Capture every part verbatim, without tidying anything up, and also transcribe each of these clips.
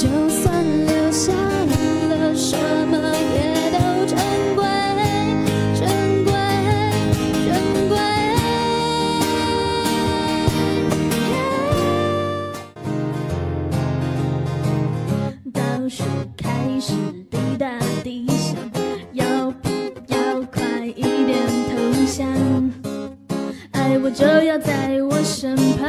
就算留下了什么也都珍贵，珍贵，珍贵。倒数开始，滴答滴响，要不要快一点投降？爱我就要在我身旁。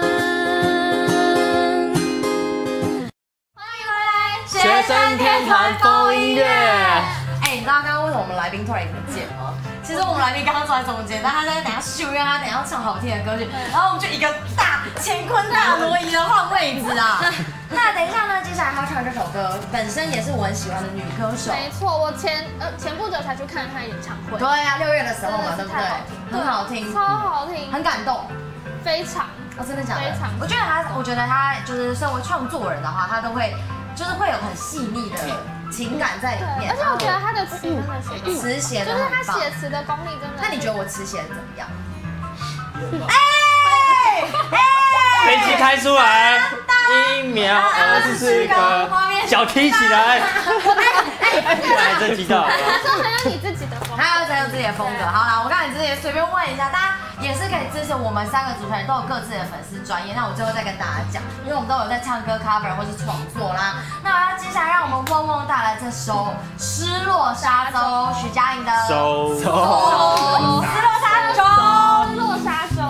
学生天团风音乐。 哎，你知道刚刚为什么我们来宾突然不见吗？其实我们来宾刚刚坐在中间，但他在等下秀，因为他等下要唱好听的歌曲，然后我们就一个大乾坤大挪移的换位置啊。那等一下呢，接下来他唱这首歌，本身也是我很喜欢的女歌手。 没错，我前呃前不久才去看她演唱会。 对啊，六月的时候嘛，对不对？很好听， 超好听， 很感动， 非常。 哦，真的假的？ 非常。 我觉得他，我觉得他就是身为创作人的话，他都会。就是会有很细腻的情感在里面， 而且我觉得他的词真的写的， 词写的就是他写词的功力真的。 那你觉得我词写的怎么样？哎哎， 飞机开出来，一秒二十四个，脚踢起来。来，这知道。 他说很有你自己的风格， 他有很有自己的风格。好啦，我刚才直接随便问一下，大家也是可以支持我们三个主持人都有各自的粉丝专业。那我最后再跟大家讲，因为我们都有在唱歌 cover 或是创作啦。那接下来让我们嗡嗡带来这首《失落沙洲》，徐佳莹的《 收收》。 失落沙洲， 失落沙洲。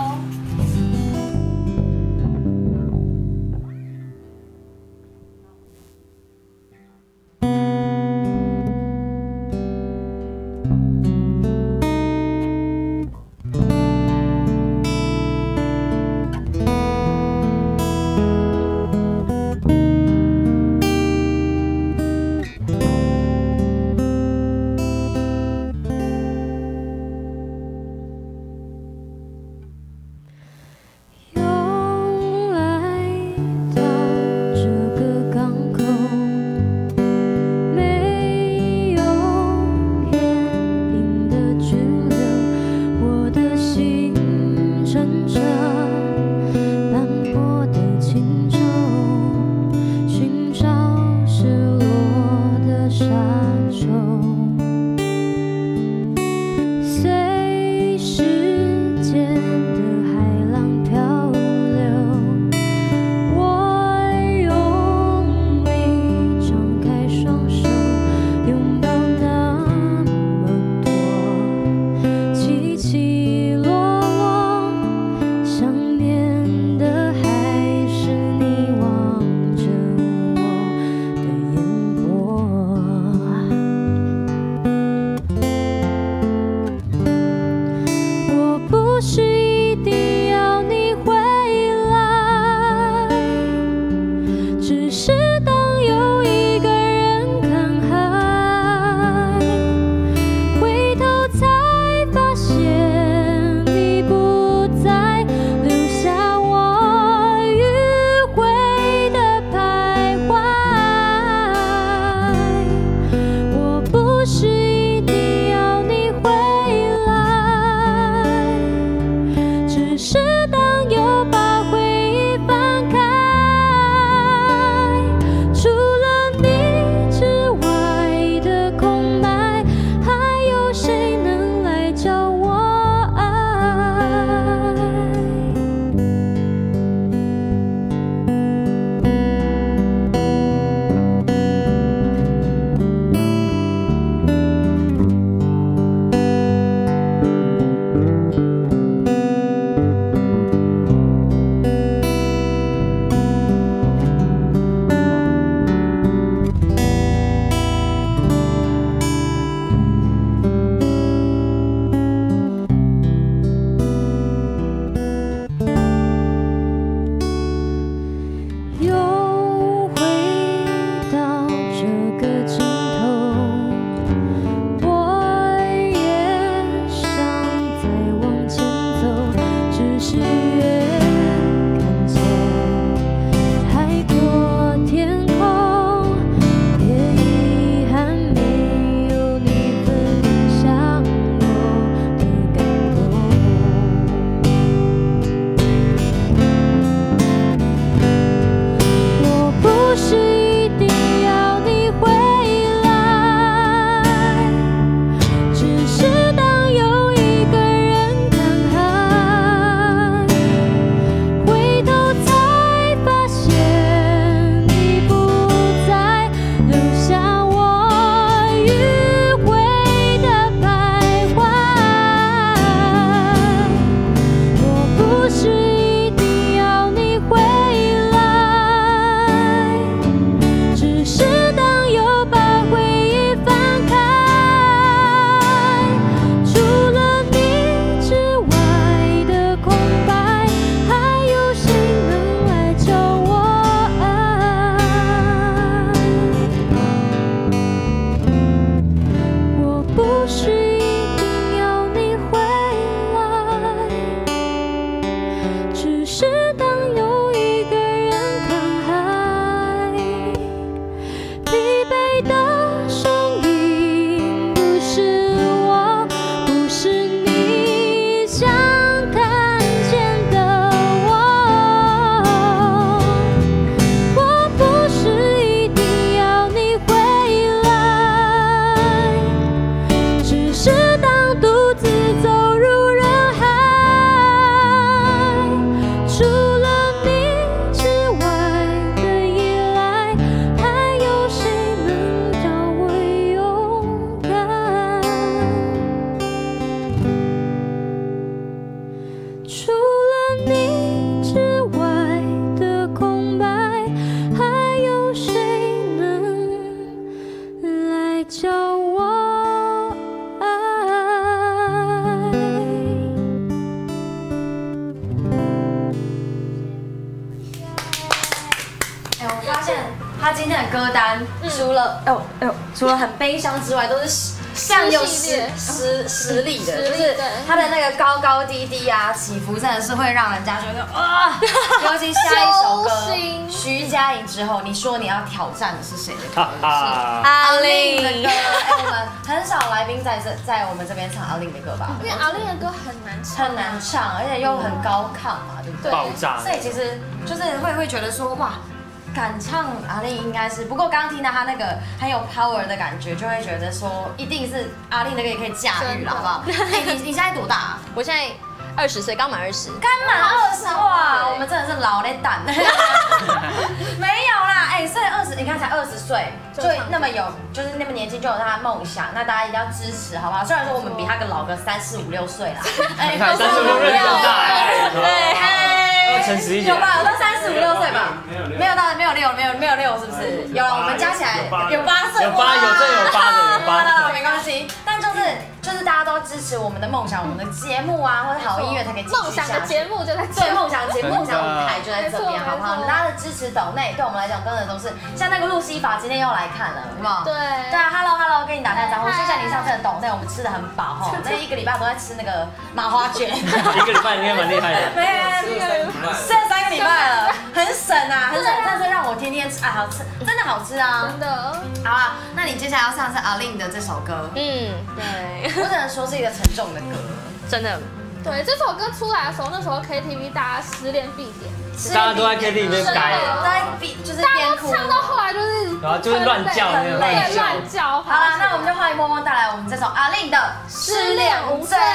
现他今天的歌单除了哎呦哎呦，除了很悲伤之外，都是非常有实实实力的，就是他的那个高高低低啊，起伏真的是会让人家觉得哇！尤其下一首歌徐佳莹之后，你说你要挑战的是谁的歌？是阿令的歌。哎，我们很少来宾在这在我们这边唱阿令的歌吧？ 因为阿令的歌很难唱， 很难唱，而且又很高亢嘛，对不对？ 爆炸。 所以其实就是会会觉得说哇。敢唱阿令应该是，不过刚刚听到他那个很有 power 的感觉，就会觉得说一定是阿令那个也可以驾驭了，好不好？哎，你你现在多大啊？ 我现在二十岁，刚满二十。 刚满二十哇，我们真的是老嘞蛋。没有啦，哎，所以二十，你看才二十岁，就那么有，就是那么年轻就有他的梦想，那大家一定要支持，好不好？虽然说我们比他个老个三四五六岁啦， 哎，三四五六岁更大，对。诚实一点， 有吧？有到三十五六岁吧？没有到，没有六，没有没有六，是不是？有，我们加起来有八岁， 有八，有这有八的，有八的， 没关系。但就是就是大家都支持我们的梦想，我们的节目啊，或者好音乐才可以继续下去。 梦想的节目就在这， 对，梦想节目、梦想舞台就在这边，好不好？大家的支持抖内对我们来讲真的都是，像那个露西法今天又来看了，有没有？ 对对啊 ，Hello Hello， 跟你打声招呼，谢谢你上次的抖内，我们吃的很饱哈，那一个礼拜都在吃那个麻花卷， 一个礼拜应该蛮厉害的。 没有，吃了三个礼拜了，很省啊，很省，但是让我天天吃，哎，好吃，真的好吃啊， 真的。 好啊，那你接下来要唱是阿令的这首歌， 嗯，对， 我只能说是一个沉重的歌， 真的。 对，这首歌出来的时候，那时候 K T V 大家失恋必点， 大家都在 K T V 里面改， 都在比就是边哭， 唱到后来就是然后就是乱叫那种对，乱叫。 好了，那我们就欢迎默默带来我们这首阿令的《失恋无罪》。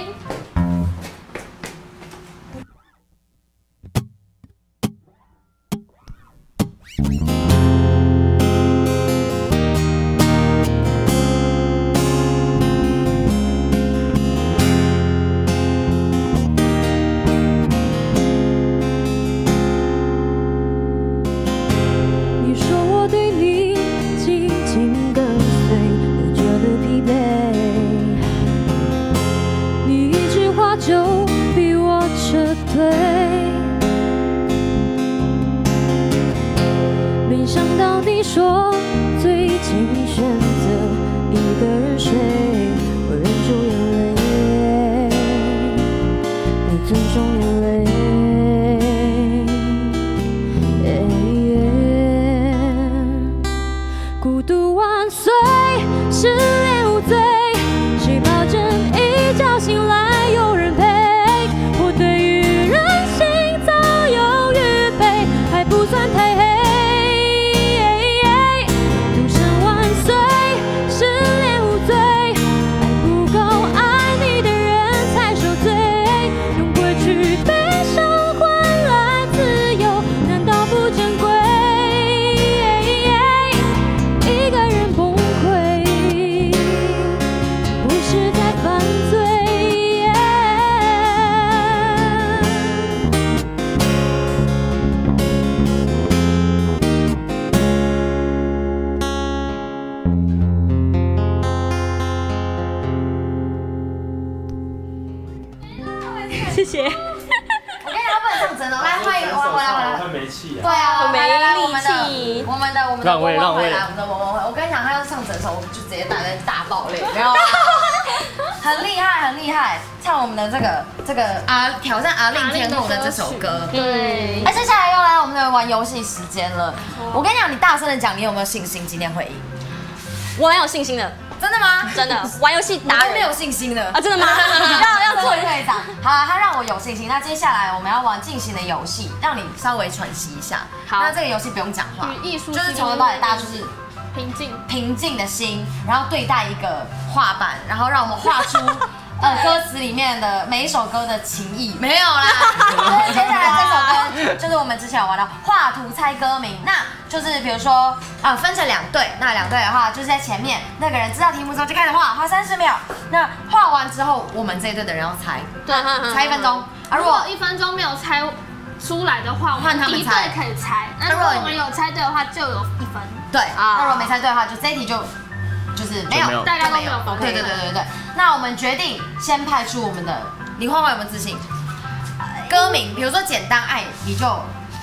谢谢。 我跟你讲，不能上真的，来欢迎，我来我来。 他没气啊。 对啊， 我没力气。 我们的我们的让位让位， 我们的我们我跟你讲，他要上整首，我就直接带来大爆泪，没有啊？很厉害，很厉害，唱我们的这个这个阿挑战阿令天后的这首歌。 对。 那接下来又来我们的玩游戏时间了。我跟你讲，你大声的讲，你有没有信心今天会赢？ 我蛮有信心的。 真的吗？ 真的，玩游戏达人没有信心的啊！真的吗？ 要要做队长。好啊，他让我有信心。那接下来我们要玩进行的游戏，让你稍微喘息一下。 好， 那这个游戏不用讲话， 艺术就是从头到尾大家就是平静平静的心，然后对待一个画板，然后让我们画出呃歌词里面的每一首歌的情意。没有啦，接下来这首歌就是我们之前有玩到画图猜歌名，那就是比如说啊分成两队，那两队的话就是在前面那个人知道题目之后就开始画，画三十秒。那画完之后，我们这一队的人要猜， 对， 猜一分钟。啊， 如果一分钟没有猜出来的话，我们敌对可以猜。那如果我们有猜对的话，就有一分。 对，那如果没猜对的话，就这一题就就是没有， 大家都没有。 对对对对对。那我们决定先派出我们的，你画画有没有自信？歌名，比如说简单爱，你就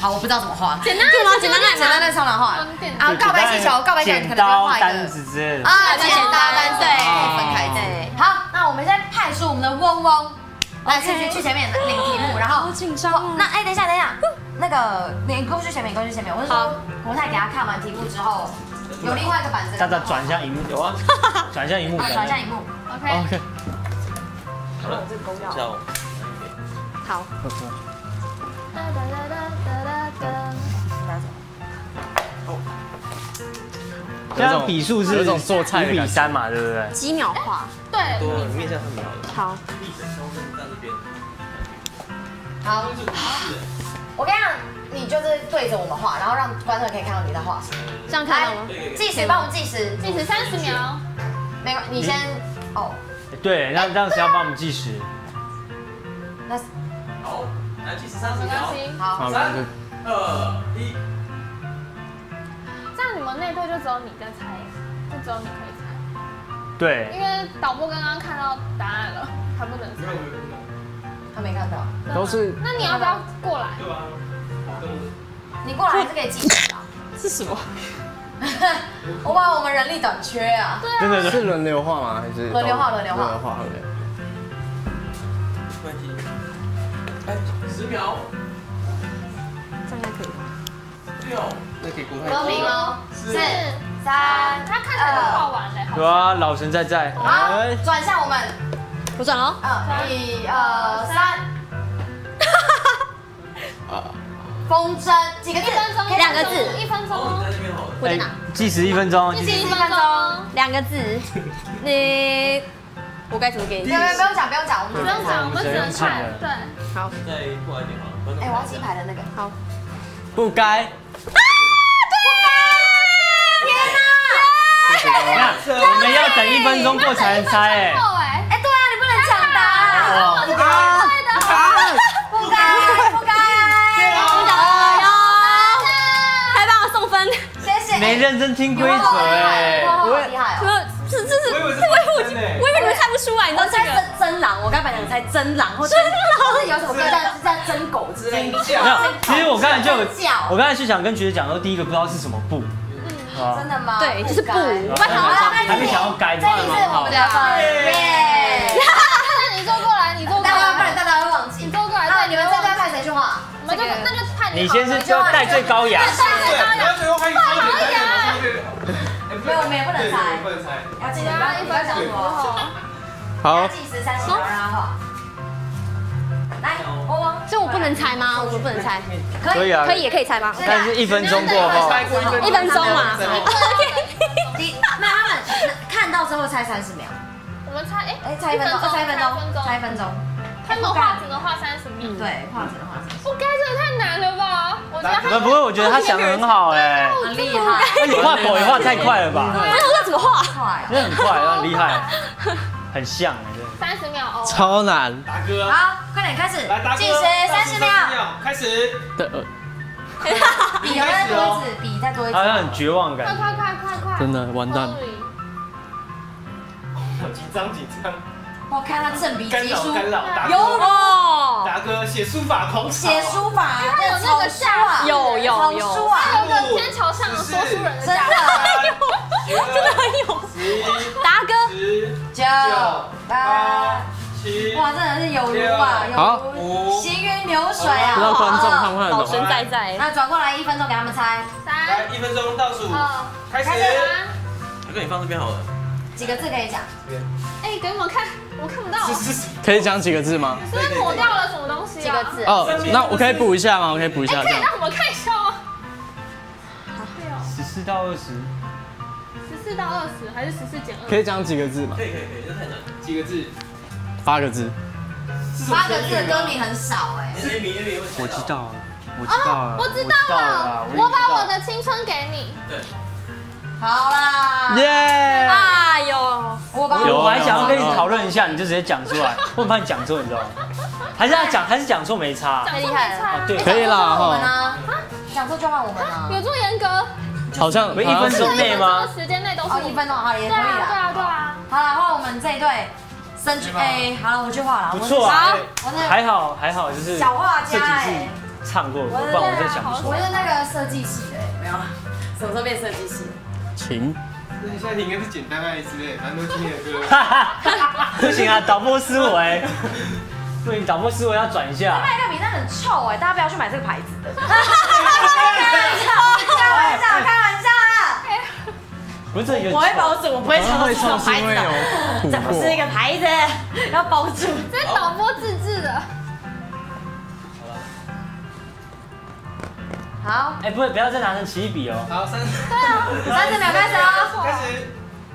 好，我不知道怎么画。 简单对吗？简单来简单的超难画。啊，告白气球，告白气球可能要画一个。 单子之类的。 啊，剪刀单对，可以分开对。好，那我们现在派出我们的嗡嗡，来去去去前面领题目，然后。 好紧张哦。 那哎，等一下等一下，那个你过去前面，你过去前面。我是说，国泰给他看完题目之后，有另外一个板子。 大家转向荧幕。有啊。转向荧幕。 转向荧幕。 OK。OK。 好了，这个公要。 好。 这样比数是有种做菜的比三嘛，对不对？ 几秒画。 对。 对，面向很秒的。 好。 好。我跟你讲，你就是对着我们画，然后让观众可以看到你在画什么。 这样看到吗？ 计时，帮我们计时， 计时三十秒。 没关，你先哦。 对，那让谁要帮我们计时？ 那好，来计时三十秒。 好， 三二一。 这样你们那队就只有你在猜，就只有你可以猜。 对。 因为导播刚刚看到答案了，他不能猜。 他没看到。 都是。 那你要不要过来？ 对啊。 你过来还是可以计时的。 是什么？ 我把我们人力短缺啊。 对啊。 真的是轮流画吗？还是轮流画？轮流画。 轮流画，轮流。关机。哎，十秒。 这样应该可以。 六。那可以公开。 公平哦。四、三， 他看起来都画完了。 对啊，老神在在。 好，转向我们。 我转喽。 嗯，一二三。风筝几个字？ 一分钟， 两个字， 一分钟。 我在哪？ 计时一分钟。 计时一分钟， 两个字。你，我该怎么给你？ 不用不用讲，不用讲，我们不用讲，我们只能看。对。 好。 再过来一点好了。 哎，我要鸡排的那个。 好。 不该。 你看，我们要等一分钟过才能猜哎。 哎，哎，对啊，你不能抢答。 不该。 不该，不该。 还帮我送分。 谢谢。 没认真听规则哎。 我厉害哦。 这这是，我以为我以为你们猜不出来，你知道这个真狼，我刚本来想猜真狼，或者或是有什么歌在在真狗之类的。 没有，其实我刚才就，我刚才是想跟学姐讲说，第一个不知道是什么布。 真的吗？ 对，就是布。我还想还没想要改， 这一次我们的分，耶！ 那你坐过来，你坐过来， 不然大家会忘记。 你坐过来， 那你们这边派谁去画？ 我们就那就派你先是就戴最高雅。 最后还有一点， 没有，我们也不能猜， 不能猜。 要记得一分钟之后， 好。 计时三十秒让他画。来，汪汪， 所以我不能猜吗？我们不能猜。 可以啊， 可以也可以猜吗？ 但是一分钟过后， 一分钟嘛。 第，那他们看到之后猜三十秒。 我们猜，哎哎，猜一分钟，猜一分钟，猜一分钟。 他们画只能画三十秒。 对，画只能画三十。 不该，这个太难了吧？我觉得他不过我觉得他想的很好哎， 很厉害。 那你画狗也画太快了吧？ 我想说怎么画？ 快， 真的很快，很厉害，很像哎，真的。 三十秒哦。 超难。大哥。 好，快点开始，计时三十秒， 开始。 笔有再多一次，笔再多一次。 好像很绝望感。 快快快快快！ 真的完蛋。 紧张紧张。 我看他正笔疾书， 干扰干扰。 有哦。 达哥写书法狂写书法， 他有那个下， 有有有。 书啊， 有个天桥上的说书人的真的真的很有。达哥。 十九八七， 哇，真的是有如啊，有如行云流水啊！ 不知道观众看不看得老懂？ 神在在。 那转过来一分钟给他们猜， 来一分钟倒数，开始。 大哥，你放这边好了。 几个字可以讲？ 哎，给我们看，我看不到。 可以讲几个字吗？ 是不是抹掉了什么东西？ 几个字？ 哦，那我可以补一下吗？我可以补一下。 可以让我们看一下吗？ 十四到二十。 十四到二十还是十四减二？ 可以讲几个字吗？ 可以可以可以，这太难。几个字？ 八个字。 八个字的歌名很少哎。 我知道了，我知道了， 我知道了，我把我的青春给你。 对。 好啦。 耶！ 哎呦， 我把有，我还想要跟你讨论一下，你就直接讲出来，我很怕你讲错，你知道吗？还是要讲，还是讲错没差？ 太厉害了。 对， 可以啦我们哈。 呢？讲错就换我们呢？ 有这么严格？ 好像一分钟内吗？ 时间内都是哦，一分钟好也可以啦。 对啊对啊。 好了，换我们这一队生哎，好了，我去画了。 不错啊， 我是还好还好，就是小画家哎， 唱过，不然我真想不出我来。 是那个设计系的，没有，什么时候变设计系？ 琴， 那现在应该是简单爱之类，蛮多听的歌。 不行啊，导播思维，不行，导播思维要转一下。 麦克笔真的很臭哎，大家不要去买这个牌子的。开玩笑，开玩笑，开玩笑啦！ 不是这有， 我会包住，我不会唱这种牌子的。这不是一个牌子，要包住。 这是导播自制的。 好， 哎，不不要再拿成奇异笔哦。 好，三十。 对啊，三十秒开始哦。 开始。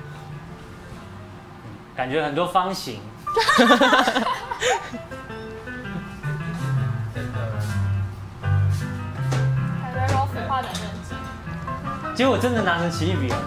感觉很多方形。 感觉老腐化的认真。 结果真的拿成奇异笔了。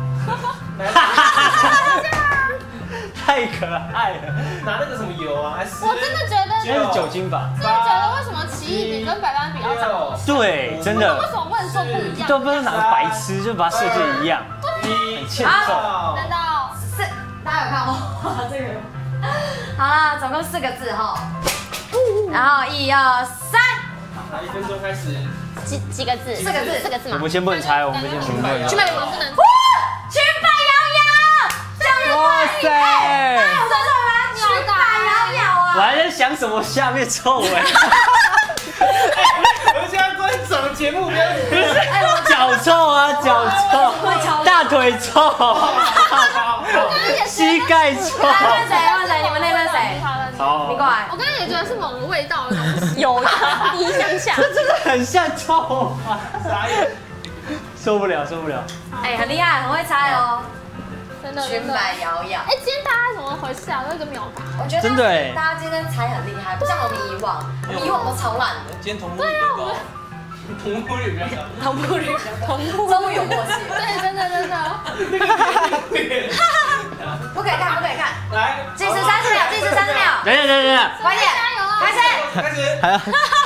太可爱了。 拿那个什么油啊？还是？ 我真的觉得， 应该是酒精吧？ 真的觉得为什么奇异笔跟百般笔要长得像？ 对，真的。 为什么不能说不一样？ 都不知道哪个白痴，就把它设计的一样，很欠揍。 难道四，大家有看吗？这个。好啦，总共四个字哈。然后一二三。 好，一分钟开始。 几几个字？ 四个字， 四个字嘛。 我们先不能猜，我们先不能猜。 去买我们不能。 哇，裙摆摇摇，这样哇塞！ 有这种吗？裙摆摇摇啊！ 我还在想什么下面臭哎。 我们现在观赏节目不要。 脚臭啊，脚臭，大腿臭，膝盖臭。 问谁？问谁？你们那边谁？ 好， 你过来。 我刚刚也觉得是某个味道的东西。 有呀，第一想想。 这真的很像臭啊！ 啥意受不了，受不了。 哎，很厉害，很会猜哦。 真的。 裙摆摇摇。 哎，今天大家怎么回事啊？都一个秒答。 我觉得真的哎大家今天猜很厉害，不像我们以往，我们以往都超烂的。 今天同步率比较高。同步率比较高。 同步率，同步，终于有默契。 对，真的真的。 不可以看，不可以看。 来， 计时三十秒，计时三十秒。 等一下，等一下， 快点， 加油啊！ 开始。 开始。 还要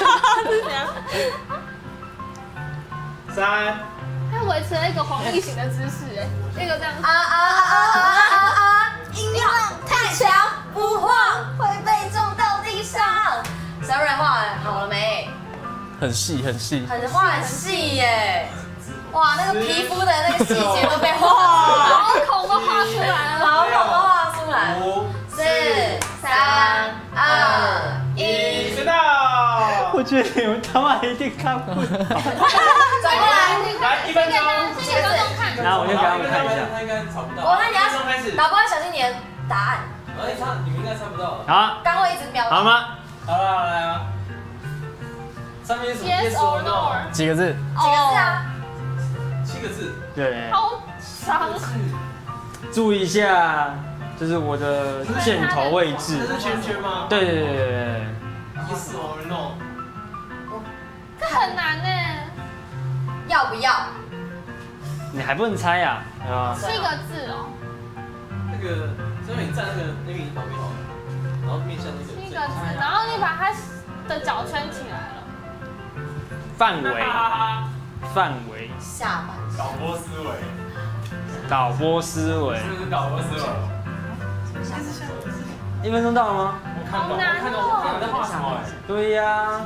三。 他维持了一个黄奕型的姿势，哎，那个这样。 啊啊啊啊啊啊！音量太强，不晃会被撞到地上。小蕊画好了没？ 很细很细。 很画很细耶。哇，那个皮肤的那个细节都被画出来， 毛孔都画出来了， 毛孔都画出来。 五、 四、三、二、一， 知道。 我觉得你们他妈一定看不到。 转过来。 来，一分钟。 先给观众看。 然后我就给他们看一下。 他应该找不到。 我那你要开始。 导播要小心你的答案。 哎，他你们应该猜不到。 好， 刚会一直瞄。 好吗？ 好了，好来啊。上面是 Yes or no？ 几个字？ 几个字啊？ 七个字。 对， 好长。 注意一下，就是我的箭头位置。 这是圈圈吗？ 对对对对对。 Yes or no？ 这很难呢。 要不要？ 你还不能猜呀？对吧？ 七个字哦。 那个，所以你站那个那边旁边好了，然后面向那个。 七个字，然后你把他的脚圈起来了。 范围，范围。 下半身。 导播思维。 导播思维。 是不是导播思维？ 一分钟到了吗？ 我看懂，我看懂，我看懂在画什么哎。 对呀。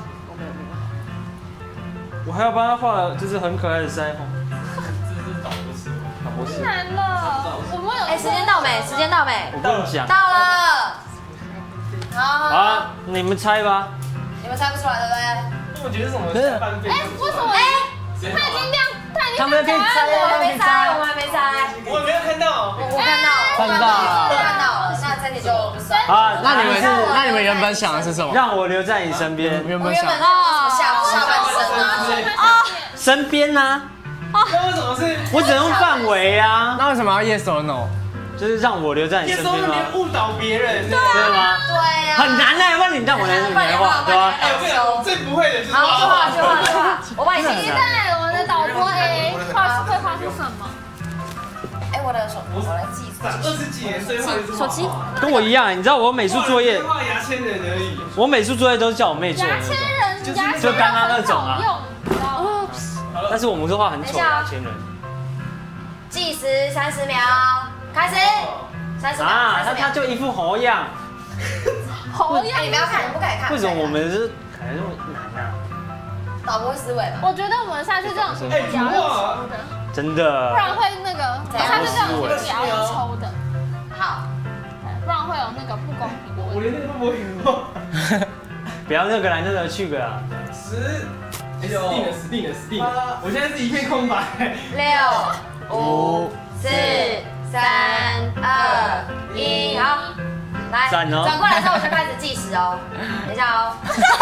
我还要帮他画了，就是很可爱的腮红。 这是导播思维。 导播思维。 难了，我们有。 哎，时间到没？时间到没？ 我跟你讲。 到了。好。 好啊，你们猜吧。 你们猜不出来对不对？ 我觉得什么是翻倍？ 哎，为什么？哎，他已经亮，他已经。 他们可以猜我还没猜，我还没猜。 我没有看到。 我我看到， 看到了， 看到了。那这题就不算。 好， 那你们是那你们原本想的是什么？ 让我留在你身边。 原本想我原本哦下下半身啊。 身边呢？ 那为什么是？ 我只能用范围啊， 那为什么要 yes or no？ 就是让我留在你也身边吗？ 说连误导别人。 对吗？ 对呀。 很难嘞，问你让我来你来画，对吧？ 哎，我跟你讲，我最不会的就是好，去画去画去画，我帮你期待我们的导播 A 画会画出什么？ 哎，我的手，我来记一下。 二十几年最会手机。 跟我一样，你知道我美术作业， 画牙签人而已。 我美术作业都是叫我妹做的牙那种， 签人，牙签就刚刚那种啊用，你知道吗？ 但是我们是画很丑的牙签人。 计时三十秒，开始。三十秒， 啊，他三十秒他。就一副猴样， 猴哎，你不要看，你不可以看。 为什么我们是感觉那么难啊？ 导播思维吧。 我觉得我们下次这种比较要抽的， 真的， 不然会那个，下次这种比较要抽的， 好， 不然会有那个不公平的问题。 我连那个都不会过。 不要那个来，那个去个啦。 十，死定了，死定了，死定了！我现在是一片空白。 六、五、四、三、二、一，好，来， 转哦转过来之后我就开始计时哦。等一下哦。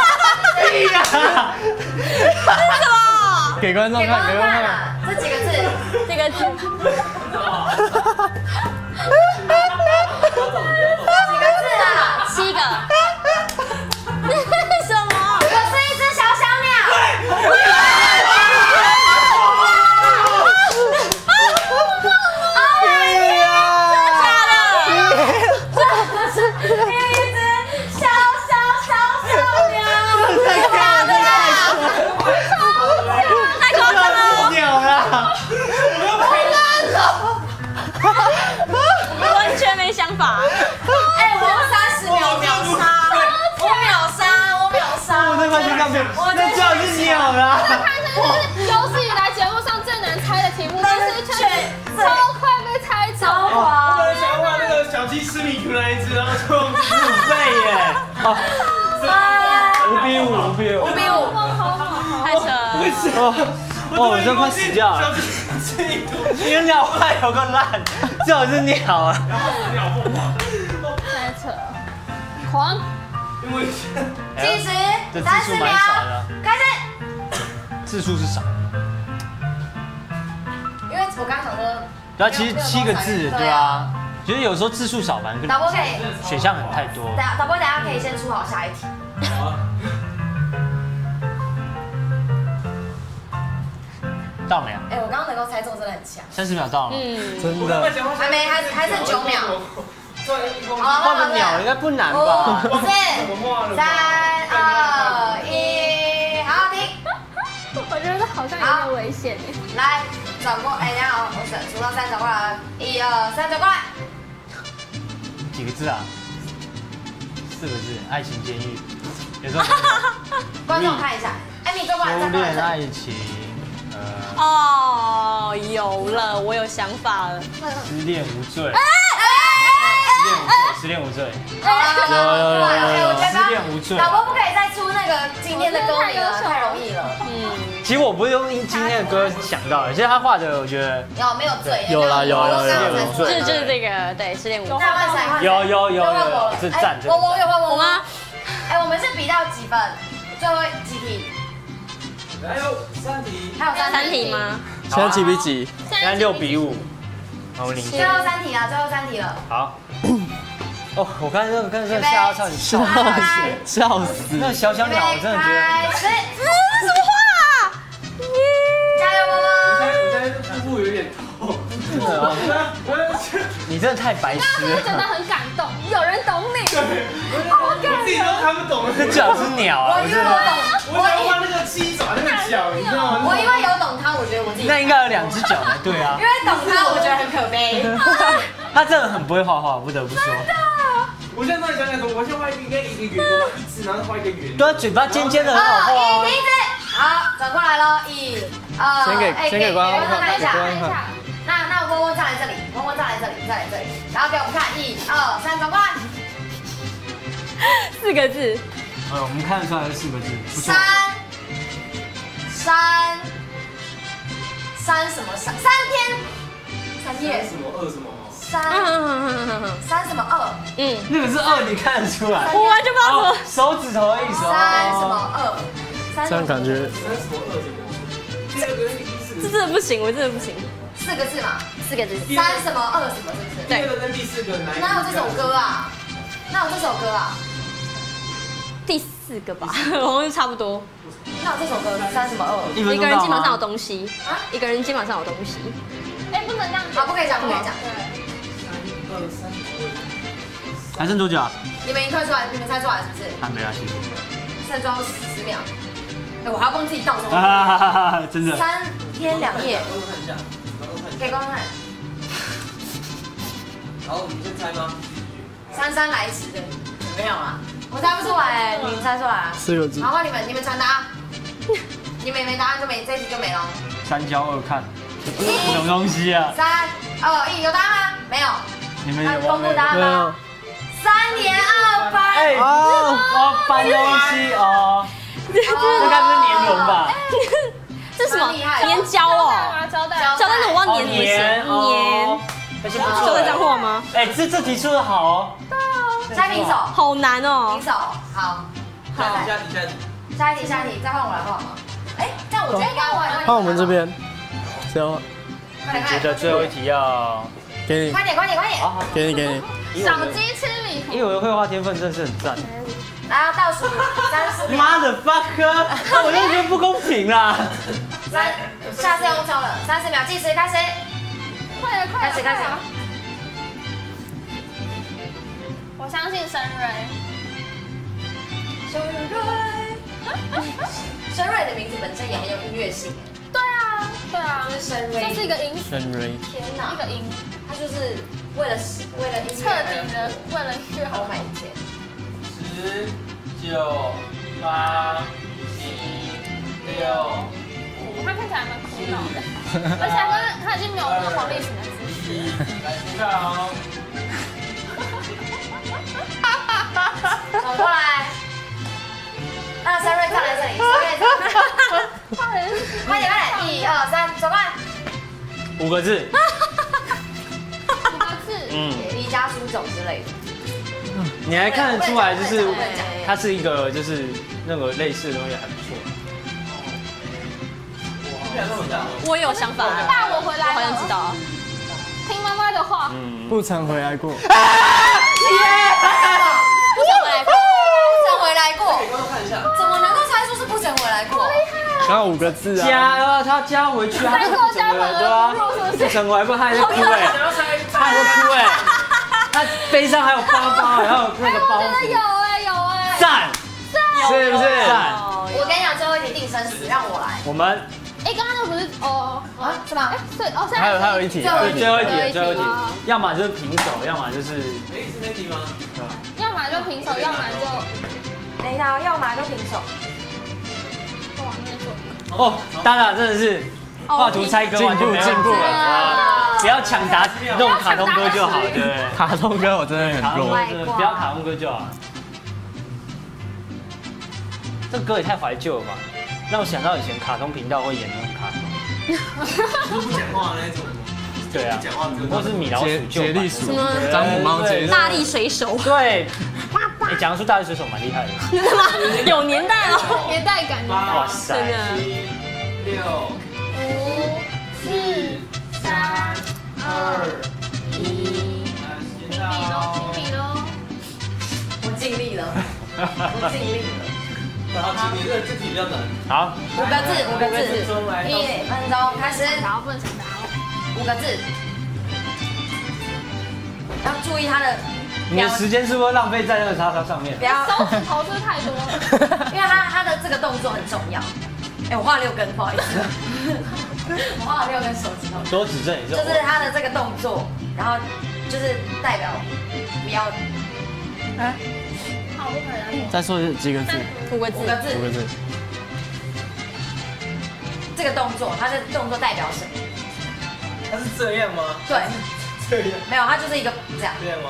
给观众给观看，给众看观众看。 啊，这几个字， 这个字， 几个字啊？ 七个。什么？ 我是一只小小鸟。 完全没想法。 哎，我用三十秒秒杀，我秒杀，我秒杀。 我在发现上面，那最好是鸟啦。 看起来是有史以来节目上最难猜的题目，但是却超快被猜走。 哇！ 我想画那个小鸡吃米图那一只，然后就五倍耶！哦，五比五，五比五， 五比五。 太扯了。 哦，哦，我真快死掉了。你的鸟坏有个烂，最好是鸟啊。 太扯了，狂！ 因为计时这字三十秒数蛮少的， 开始。 字数是少。 因为我刚刚想说， 对啊，其实七个字，对啊，觉得有时候字数少，反正导播可以， 选项很太多。 等下导播等下可以先出好下一题。 到没啊？ 哎，我刚刚能够猜中真的很强。 三十秒到了吗？ 嗯， 真的。 还没，还还剩九秒。好， 画个鸟应该不难吧？ 五、四、三、二、一，好，停。 我觉得好像有点危险耶。 来，转过，哎，等下哦，我数数到三，转过来，一二三，转过来。 几个字啊？四个字，爱情监狱。有时候观众看一下，哎，你转过来， 修再过来炼这里。 爱情，呃， 哦，有了，我有想法了。 失恋无罪。失恋无罪，失恋无罪。 有有有有有， 失恋无罪。 导播不可以再出那个今天的歌名了，太容易了。 嗯， 其实我不是用今天的歌想到的，其实他画的我觉得有没有罪？ 有啦有有有就是就是这个，对，失恋无罪。 那换谁？换谁有有有有又换我了， 这赞这我我有换我我吗？ 哎，我们是比到几分？最后几题？ 还有三题， 还有三三题？吗？ 现在几比几？ 现在六比五，然后领最先。 后三题了，最后三题了。 好。哦，我刚才那个刚才那个吓到差点笑笑死，笑死！ 那小小鸟我真的觉得。 开始， 什么话？ 加油， 我现在波我现在腹部有点痛， 真的哦，你真的太白痴真的了。 很感动，有人懂你。 我自己都看不懂了。 这最好是鸟啊！ 我因为我懂， 我想画那个七爪那个脚，你知道吗？ 我因为有懂他，我觉得我自己。 那应该有两只脚才对啊因。为懂他，我觉得很可悲。 他真的很不会画画，不得不说。 我现在突然想起来说，我先画一个应该一个圆的，一次然后画一个圆。 对啊，嘴巴尖尖的很好画二一啊。 停止，好，转过来了，一、二， 先给哎先给观众看看一下， 给观众看那那温温再来这里，温温再来这里，再来这里，然后给我们看，一、二、三，转过来， 四个字。 呃，我们看得出来是四个字，不错三。三三什么三三天三夜什么二什么？ 三嗯三什么二嗯， 那个是二，你看得出来。 我完全不知道哦什么。 手指头的意思哦。 三什么二三这样感觉三什么二什么？第二个跟第四这个， 真的不行，我真的不行。 四个字嘛， 四个字。 三什么二什么是不是？ 第二个跟第四个哪一个？ 哪有这首歌啊？哪有这首歌啊？ 第四个吧，好像差不多。 哪有这首歌？三什么二？ 一分一钟到吗个人肩膀上有东西啊一个人肩膀上有东西。 哎，不能这样好，不可以讲，不可以讲。 二三还剩多久啊？ 你们已经猜出来，你们猜出来是不是？ 还没啊，谢谢。 剩最后十秒。哎，我还要帮自己倒数。 啊，真的。 三天两夜， 观众看一下，观众看一下。 给观众看。 然后你先猜吗？ 姗姗来迟的，没有啊，我猜不出来，你们猜出来啊？ 四个字好，。换你们，你们传达。 你没没答案就没这一题就没了。 三焦二看，什么东西啊？ 三二一，有答案吗？没有。 你们那有没有？ 公布答案吗？三点二分。 哎，哦，搬东西哦，这该不是年轮吧？ 这是什么？ 蛮厉害的粘胶哦， 胶带， 胶带是我忘粘什么年粘， 而且不错。 胶带脏话吗？ 哎，这这题出的好哦。 现在平手， 好难哦平。手，好。 下一题，下一题，下一题。 下一题，下一题，再换我来换吗？哎，这样我觉得应该换。 看我们这。边，只要快点， 觉得最后一题要给你， 快点，快点，快点。 好好， 给你，给你。 小鸡吃米糊。 因为我的绘画天分真的是很赞。 来，倒数三十秒。 妈的 fuck！ 我就觉得不公平啦。 三，下次要用抽了，三十秒计时开始。 快点，快点， 开始，开始。 我相信深瑞。 深瑞，深瑞的名字本身也很有音乐性。 对啊，对啊， 就是深瑞， 这是一个音， 深瑞， 天哪， 一个音， 他就是为了为了音乐彻底的为了学好 ，Oh my god！ 十、九、八、七、六、 五，他看起来蛮苦恼的，而且他他已经没有那个黄立行的姿势。 一，来出看哦。 走过来。那深瑞站来这里，深瑞站。快点，快点，一二三，走过来。 五个字。 五个字。 嗯， 离家出走之类的。 你还看得出来，就是我不能讲它是一个就是那个类似的东西还不错。 哇，这么大。 我有想法， 爸，我回来了。 好像知道。 听妈妈的话。 嗯， 不曾回来过。 不曾回来过，不曾回来过。 给观众看一下。 怎么能够猜出是不曾回来过？ 刚刚五个字啊。 加啊，他加回去，他不整个人对啊，不整个还不他还在哭哎，他还在哭哎，他背上还有包包，然后那个包子， 有哎有哎。 赞，是不是？赞。 我跟你讲，最后一题定生死，让我来。 我们哎，刚刚那不是哦啊？是吗？ 对哦，现在还有还有一题， 最后对最后一题，最后一题哦， 要么就是平手，要么就是哎，是那题吗？ 要么就平手，要么就等一下，要么就平手。 往那做。 哦，当然真的是画图猜歌完全没问题进步进步了，不要抢答那种卡通歌就好，对不对？ 卡通歌我真的卡通歌很弱。 真的不要卡通歌就好。这歌也太怀旧了吧，让我想到以前卡通频道会演那种卡通。 是不讲话那种。 对啊不，讲话只有或是米老鼠杰救杰利鼠什么张虎猫杰利鼠大力水手， 对，哎，讲出大力水手蛮厉害的。 真的吗？有年代哦。 年代感。 八、 哇塞， 真的。 七、六、 五、四、三、 二、一，来时间到哦。 比喽。 我尽力了，我尽力了。 然后今年这这题比较难。 好， 五个字，五个字， 钟来倒数一分钟开始。 然后不能抢答哦。 五个字，要注意它的， 你的时间是不是浪费在那个叉叉上面不？要， 手指头是不是太多了？ 因为它它的这个动作很重要。哎，我画了六根，不好意思，我画了六根手指头， 多指正也是。 就是它的这个动作，然后就是代表不要好，不可以了。 再说几个字？ 五个字五。个字五，个字。 这个动作，它的动作代表什么？ 他是这样吗？ 对， 这样， 没有，它就是一个这样， 这样吗？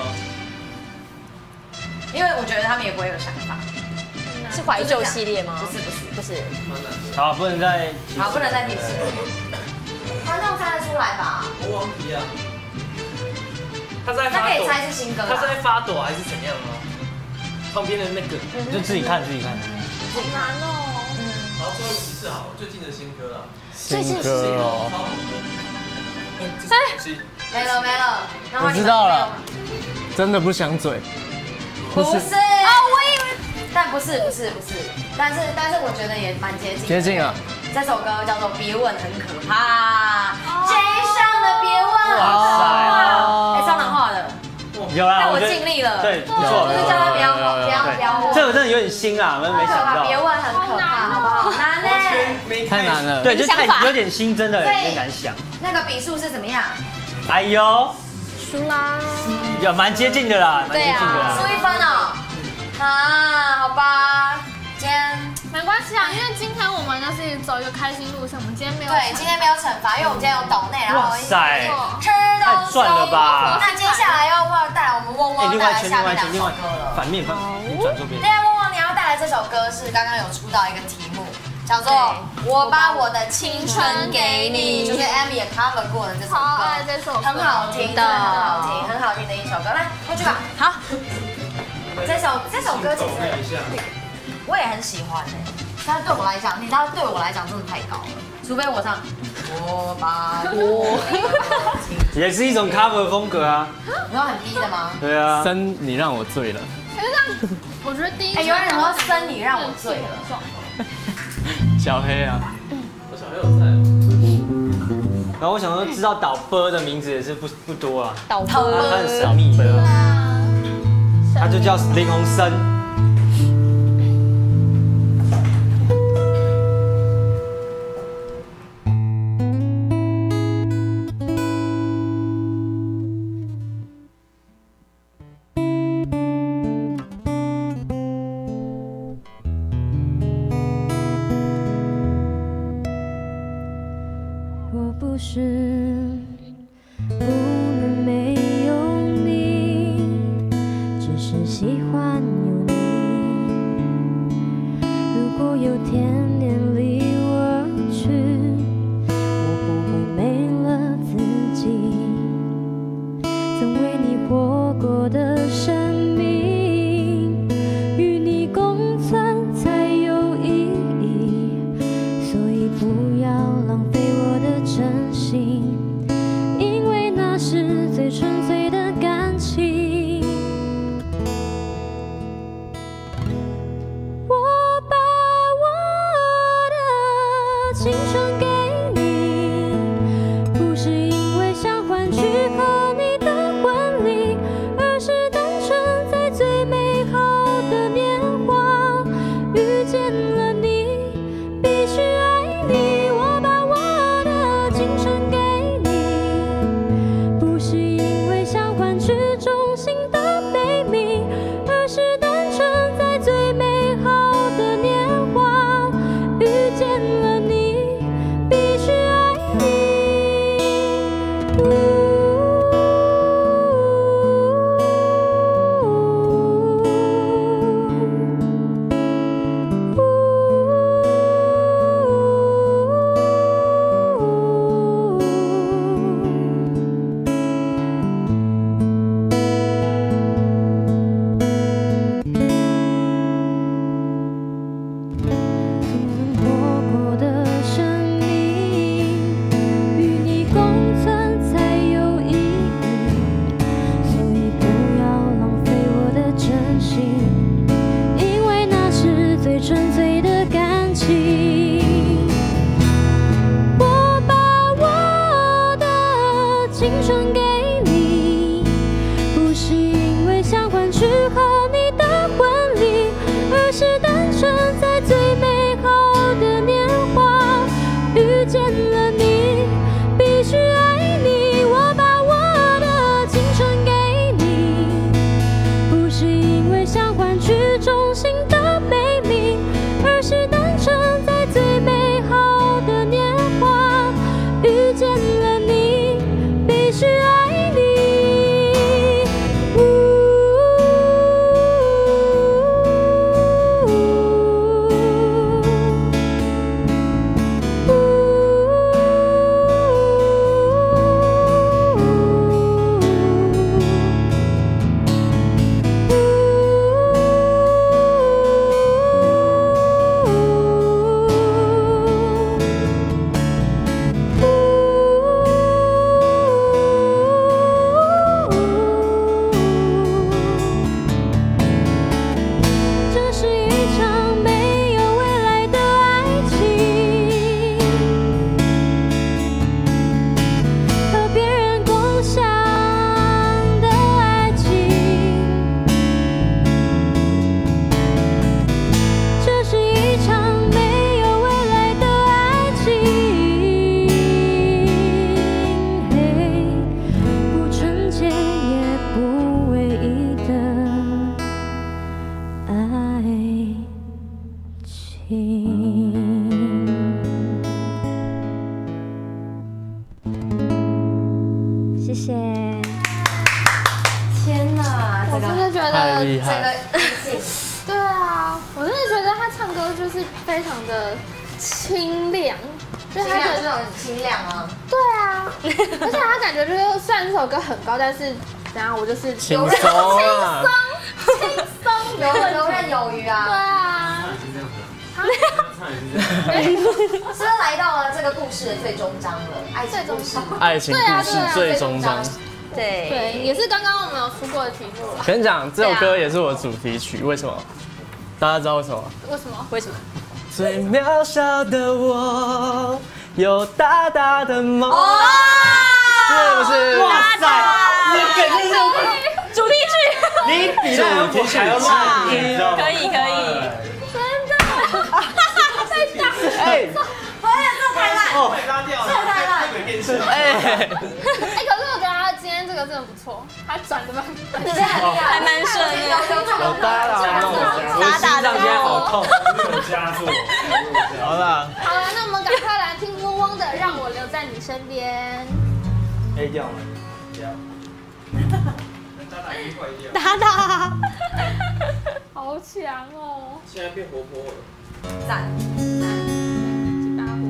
因为我觉得他们也不会有想法。 是怀旧系列吗？ 不是不是不是。 蛮难的。 好，不能再提示好，不能再提示。观众猜得出来吧？ 我忘记啊。他在那可以发抖， 猜是新歌啦他是。在发抖还是怎样吗？旁边的那个， 就自己看自己看。 好难哦。 然后最后提示好，最近的新歌了。 新歌哦。 超红的。 没了没了，那换你们我知道了没有吗真的不想嘴。 不是哦，我以为，但不是不是不是，但是但是我觉得也蛮接近。 接近了。 这首歌叫做《别问很可怕》，街上的别问很可怕，哎，超难画的， 有啦， 但我觉得尽力了。 对，不我错。 就是叫他不要不要不要问。 这个真的有点新啊，我们没想到。 别问很可怕，好不好？难呢。 太难了。 对，就太想法有点新，真的有点难想。 那个笔数是怎么样？ 哎呦， 输啦。 有蛮接近的啦，蛮接近的输啦。 一分哦。啊，好吧，今天没关系啊，因为今天我们就是走一个开心路线，我们今天没有对，今天没有惩罚，因为我们今天有抖内，然后哇塞， 吃东西。 太赚了吧！ 那接下来要要带来我们汪汪带来下面两首歌了。 反面反，你转左边。 对啊，汪汪，你要带来这首歌是刚刚有出到一个题目，叫做《我把我的青春给你》，就是 Amy 也 cover 过的这首歌。 超爱这首歌， 很好听的，很好听，很好听的一首歌。来，过去吧。好。这首这首歌其实我也很喜欢诶，但对我来讲，你知道对我来讲真的太高了，除非我唱我把我也是一种 cover 风格啊。 你说很低的吗？ 对啊。 生你让我醉了。 可是这样，我觉得第一， 哎，有人说生你让我醉了。 小黑啊。 我小黑有在。 然后我想说，知道导播的名字也是不不多啊。 导播， 他很神秘的。他就叫林鸿生。 我不是不能没有你，只是喜欢有你。如果有天连离我而去，我不会没了自己。曾为你活过的生命，与你共存才有意义。所以不要浪费我的真心，因为那是最纯粹的感情。我把我的青春给你，不是因为想换取和你的婚礼，而是单纯在最美好的年华遇见了你，必须爱你。我把我的青春给你，不是因为想换取衷心的悲鸣，而是单纯在最美好的年华遇见了你，必须爱你。活过的生命，与你共存才有意义。所以不要浪费我的真心，因为那是最纯粹的感情。我把我的青春给你，不是因为想换取和你的婚礼，而是单纯在最美好的年华遇见了你，必须爱你。我把我的青春给你，不是因为想换取衷心的美名，而是单纯在最美好的年华遇见了你，必须爱得太厉害了。 对啊，我真的觉得他唱歌就是非常的清亮，就是他的这种清亮啊。 对啊，而且他感觉就是虽然这首歌很高，但是等下我就是轻游刃松啊， 轻松游游刃有余对啊。 啊， 是不是来到了这个故事的最终章了？爱情故事。 爱情故事最终章。 对对，也是刚刚我们有出过的题目了。 跟你讲，这首歌也是我的主题曲，为什么？大家知道为什么吗？ 为什么？ 为什么？ 最渺小的我，有大大的梦。是不是？ 哇塞，你肯定是主题曲， 你比那个主题曲还要慢，你知道吗？ 可以可以。 真的，太大。 哎， 哎呀，这太烂， 哦， 拉掉了， 这太烂。 哎， 哎，可是我觉得他今天这个真的不错，他转的蛮你这很厉害， 还蛮顺的有大大的梦。 我的心脏现在好痛。 加速。 好了， 好了，那我们赶快来听嗡嗡的《让我留在你身边》。 A 掉了，掉。 打打已经坏掉。 哒哒。 好强哦！ 现在变活泼了。 赞。 打呼。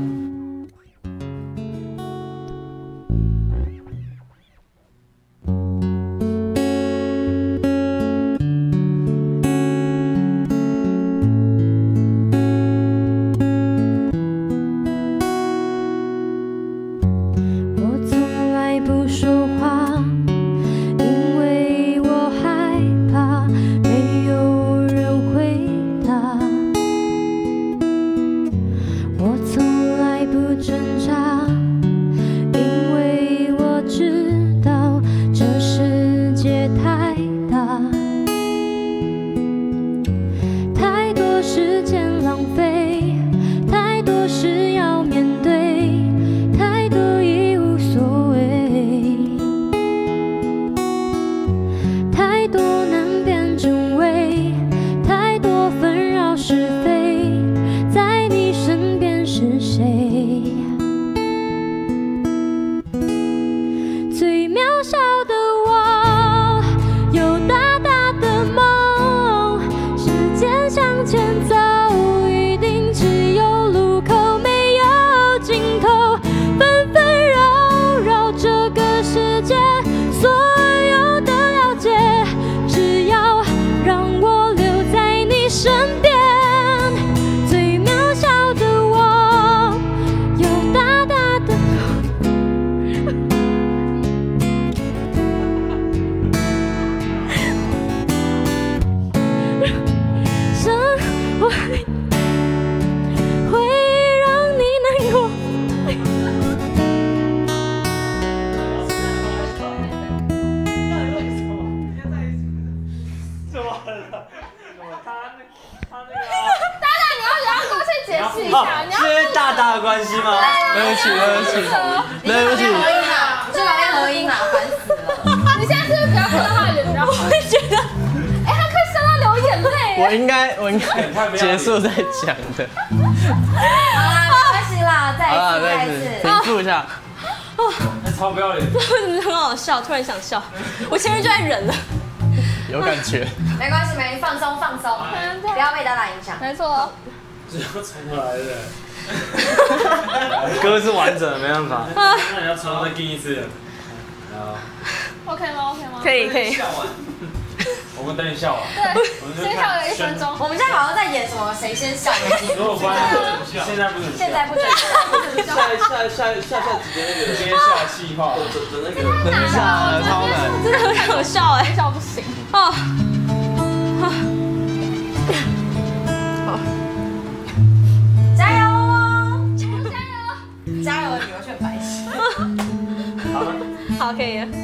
关系吗？ 对不起，对不起，对不起。 合音啊，你去旁边合音啊，烦死了。 你现在是不是不要看到他的脸？然后我会觉得，哎，他快笑到流眼泪。 我应该，我应该结束再讲的。 好啦，没关系啦，再一次，再一次， 平复一下。 超不要脸。 为什么很好笑？突然想笑，我前面就在忍了。 有感觉。 没关系，没放松放松，不要被大大影响。 没错。 只有传过来的。 歌是完整的，没办法。 那你要重新再听一次。 好。OK 吗 ？OK 吗？ 可以可以。 我们等你笑完。 对，先笑了一分钟。 我们现在好像在演什么谁先笑的节目。 现在不能笑。 现在不准笑。 下下下下下几天那个直接下气话的的那个。 等一下，超难， 真的很好笑哎， 笑不行。 哦。 加油哦！加油加油！加油！你完全白痴。 好了。 好，可以了。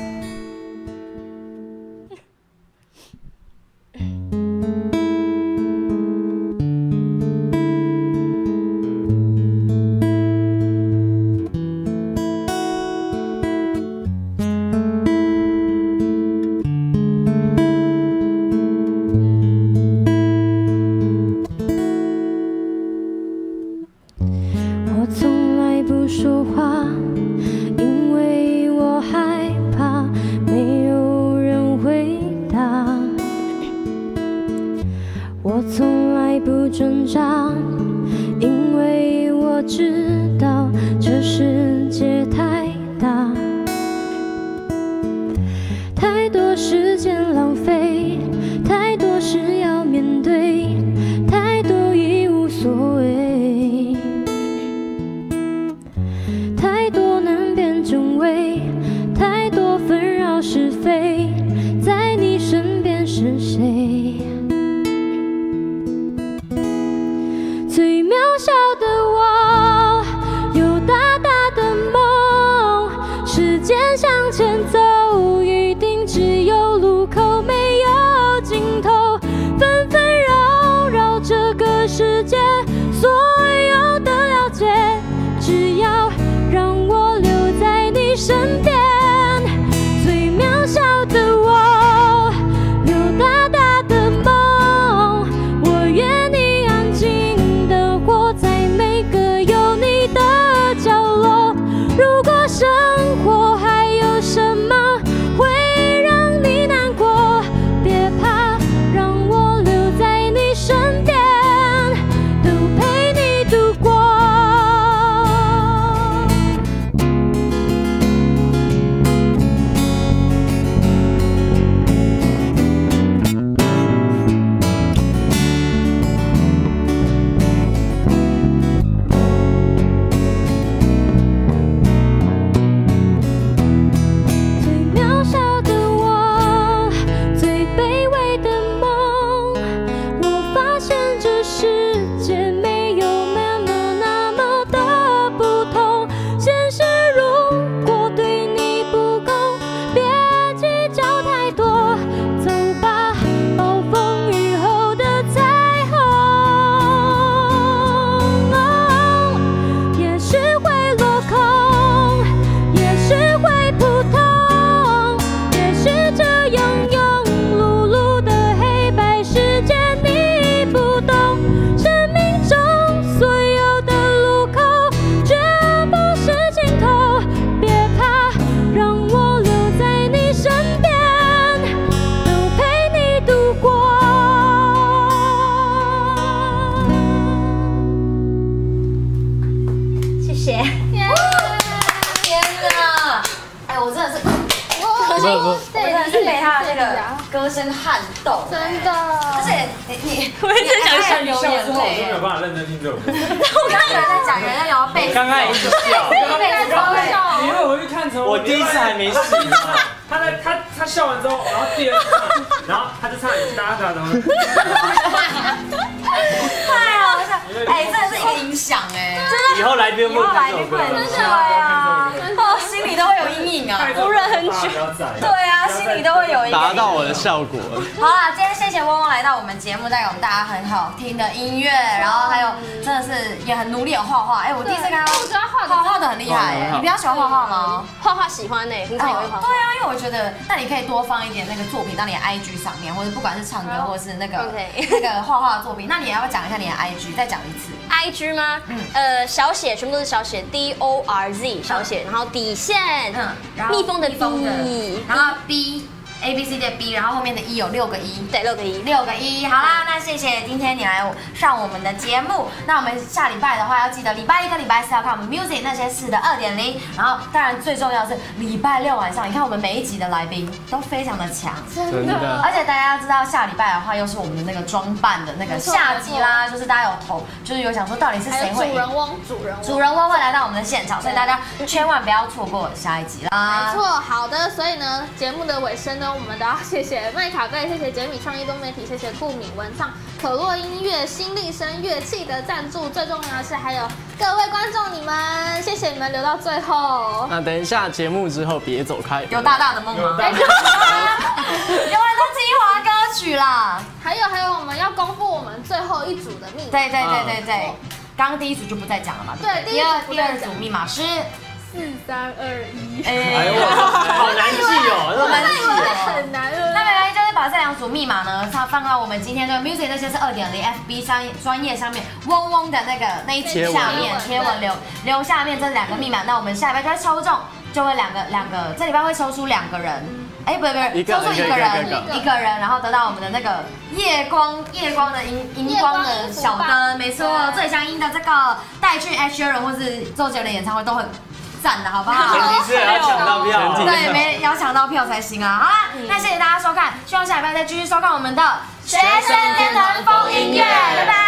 我从来不说话，因为我害怕前走，一定只有路口没有尽头，纷纷扰扰这个世界，所有的了解，只要让我留在你身边。最渺小的我，有大大的梦，我愿你安静地活在每个有你的角落。如果生活还有什么会让你难过，别怕，让我留在你身边，都陪你度过。最渺小的我，最卑微的梦，我发现这世界没有那么那么的不同。现实如果对你不公，别计较太多，走吧，暴风雨后的彩虹。也许会落空，也许会普通，也许这样庸碌碌的黑白世界你不懂。生命中所有的路口，绝不是尽头。别怕，让我留在你身边，都陪你度过。 谢谢。 天哪！哎，我真的是， 不不， 我真的是被他的那个歌声撼动， 真的。 而且你你， 我一直想笑流眼之后我就没泪有。办法认真听这首歌。 我刚刚有人在讲，有人在聊贝斯， 刚刚一直笑， 贝斯超会笑。 你以为我去看成？ 我第一次还没洗呢。 他在他他笑完之后，然后第二次唱，然后他就唱哒哒哒。 太好笑！哎，真的是一个影响哎， 以后来宾不能看这首歌真的了。 呀，哦，心里都会有阴影啊。 不忍很久。 对啊，心里都会有一个达到我的效果了。 好啦，今天谢谢汪汪来到我们节目，带给我们大家很好听的音乐，然后还有真的是也很努力的画画。哎，我第一次看到我觉得他画的画画的很厉害哎，你比较喜欢画画吗？ 画画喜欢呢，平常也会画画。 对啊，因为我觉得，那你可以多放一点那个作品到你的 I G 上面，或者不管是唱歌或者是那个 OK 那个画画的作品，那你也要不要讲一下你的 I G， 再讲一次。 I G 吗？呃，小写全部都是小写 ，D O R Z 小写，然后底线， 嗯，然后蜜蜂的蜜蜂的 B， 然后 B A B C 的 B， 然后后面的一有六个一。 对，六个一。 六个一，好啦，那谢谢今天你来上我们的节目。那我们下礼拜的话，要记得礼拜一跟礼拜四要看我们 Music 那些事的二点零。然后，当然最重要的是礼拜六晚上，你看我们每一集的来宾都非常的强， 真的。 而且大家要知道，下礼拜的话又是我们的那个装扮的那个下集啦，就是大家有投，就是有想说到底是谁会主人翁，主人翁， 主人翁会来到我们的现场，所以大家千万不要错过下一集啦。 没错，好的，所以呢，节目的尾声呢，我们都要谢谢麦卡贝，谢谢杰米创意多媒体，谢谢顾敏文创、可洛音乐、新力声乐器的赞助，最重要的是还有各位观众你们，谢谢你们留到最后。 那等一下节目之后别走开， 有大大的梦吗？有很多精华歌曲啦。 还有还有，我们要公布我们最后一组的密码。 对对对对对，刚刚第一组就不再讲了嘛。 对， 第二第二组密码是四三二一。 哎呦，好难记哦，这难记哦。 很难了。 那没关系，就是把这两组密码呢，它放到我们今天的 Music 那些是二点零 F B 上专业上面，嗡嗡的那个那一集下面贴文留留下面这两个密码，那我们下礼拜就会抽中，就会两个两个，这礼拜会抽出两个人。哎，不不不，抽出一个人，一个人，然后得到我们的那个夜光夜光的荧荧光的小灯，没错，最相应的这个带去 Ed Sheeran 或是周杰伦演唱会都很赞的，好不好？ 前提是要抢到票， 对，没要抢到票才行啊！好啦，那谢谢大家收看，希望下礼拜再继续收看我们的学生天团风音乐，拜拜。